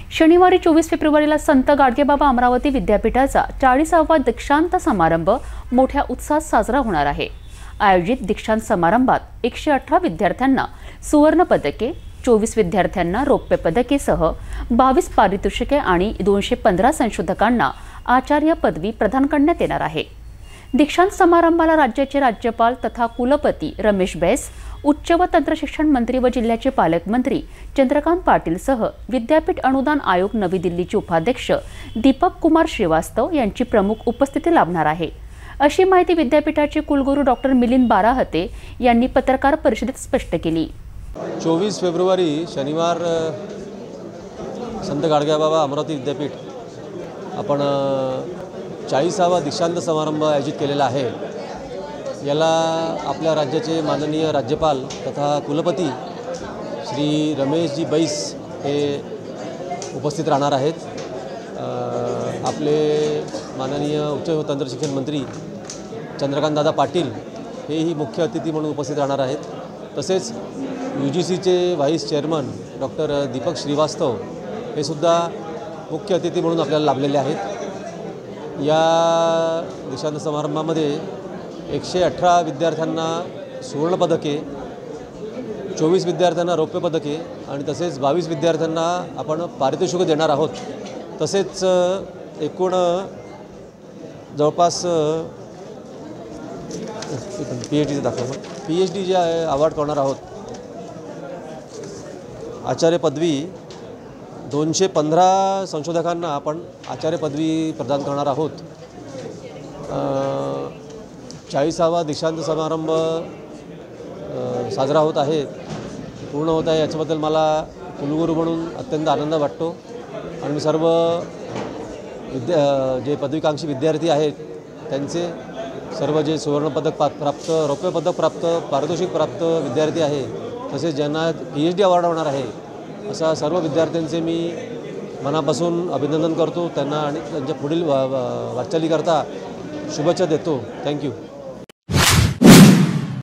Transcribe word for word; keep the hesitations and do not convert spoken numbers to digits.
शनिवारी चोवीस फेब्रुवारीला संत गाडगेबाबा अमरावती विद्यापीठाचा चाळीसावा दीक्षांत समारंभ मोठ्या उत्साहात साजरा होणार आहे। आयोजित दीक्षांत समारंभात एकशे अठरा विद्यार्थ्यांना सुवर्ण पदके, चोवीस विद्यार्थ्यांना रौप्य पदकेसह बावीस पारितोषिके आणि दोनशे पंधरा संशोधकांना आचार्य पदवी प्रदान करण्यात येणार आहे। दीक्षांत समारंभाला राज्याचे राज्यपाल तथा कुलपती रमेश बैस, उच्च व तंत्र शिक्षण मंत्री व जिल्ह्याचे पालकमंत्री चंद्रकांत पाटील सह विद्यापीठ अनुदान आयोग नवी दिल्लीचे उपाध्यक्ष दीपक कुमार श्रीवास्तव यांची प्रमुख उपस्थिती लाभणार आहे, अशी माहिती विद्यापीठाचे कुलगुरू डॉक्टर मिलिंद बाराहते यांनी पत्रकार परिषदेत स्पष्ट केली। चोवीस फेब्रुवारी शनिवार संत गाडगेबाबा अमरावती विद्यापीठ आपण चाळीसावा दीक्षांत समारंभ आयोजित केलेला आहे। याला आपल्या राज्याचे माननीय राज्यपाल तथा कुलपती श्री रमेशजी बैस हे उपस्थित राहणार आहेत। आपले माननीय उच्च व तंत्र शिक्षण मंत्री चंद्रकांत दादा पाटील हेही मुख्य अतिथी म्हणून उपस्थित राहणार आहेत। तसेच यू जी सीचे vice chairman doctor Deepak Shrivastava हे सुद्धा मुख्य अतिथी म्हणून आपल्याला लाभलेले आहेत। या दीक्षांत समारंभामध्ये एकशे अठरा विद्यार्थ्यांना सुवर्ण पदके, चोवीस विद्यार्थ्यांना रौप्य पदके आणि तसेच बावीस विद्यार्थ्यांना आपण पारितोषिके देणार आहोत। तसेच एकूण जवळपास पी एच डी दाखवा पी एच डी जे अवॉर्ड करणार आहोत, आचार्य पदवी दोनशे पंधरा संशोधकांना आपण आचार्य पदवी प्रदान करणार आहोत। चाळीसावा दीक्षांत समारंभ साजरा होत आहे, पूर्ण होत आहे, याच्याबद्दल मला कुलगुरू म्हणून अत्यंत आनंद वाटतो। आणि मी सर्व विद्या जे पदवीकांक्षी विद्यार्थी आहेत त्यांचे सर्व जे सुवर्णपदक प्राप्त, रौप्य पदक प्राप्त, पारितोषिक प्राप्त विद्यार्थी आहे, तसेच ज्यांना पी एच डी अवॉर्ड होणार आहे, अशा सर्व विद्यार्थ्यांचे मी मनापासून अभिनंदन करतो। त्यांना आणि त्यांच्या पुढील वाटचालीकरता शुभेच्छा देतो। थँक्यू।